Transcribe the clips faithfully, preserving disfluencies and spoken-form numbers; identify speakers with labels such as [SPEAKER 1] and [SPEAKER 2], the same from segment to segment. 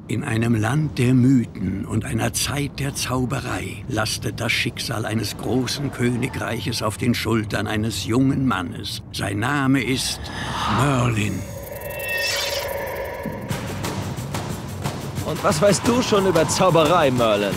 [SPEAKER 1] In einem Land der Mythen und einer Zeit der Zauberei lastet das Schicksal eines großen Königreiches auf den Schultern eines jungen Mannes. Sein Name ist Merlin.
[SPEAKER 2] Und was weißt du schon über Zauberei, Merlin?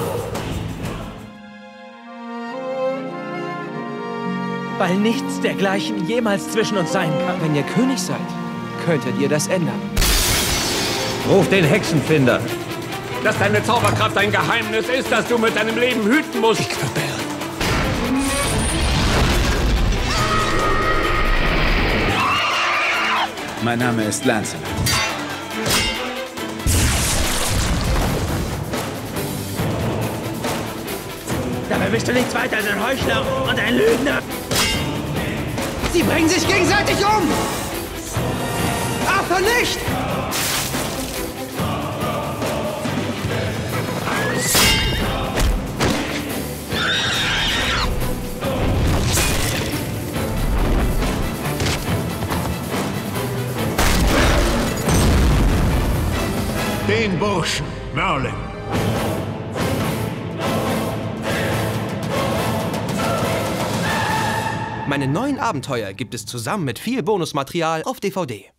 [SPEAKER 3] Weil nichts dergleichen jemals zwischen uns sein kann.
[SPEAKER 4] Wenn ihr König seid, könntet ihr das ändern.
[SPEAKER 2] Ruf den Hexenfinder.
[SPEAKER 5] Dass deine Zauberkraft ein Geheimnis ist, das du mit deinem Leben hüten musst.
[SPEAKER 4] Ich verberge.
[SPEAKER 6] Mein Name ist Lancelot.
[SPEAKER 3] Dabei bist du nichts weiter als ein Heuchler und ein Lügner.
[SPEAKER 4] Sie bringen sich gegenseitig um! Arthur nicht!
[SPEAKER 7] Den Burschen, Merlin.
[SPEAKER 4] Meine neuen Abenteuer gibt es zusammen mit viel Bonusmaterial auf D V D.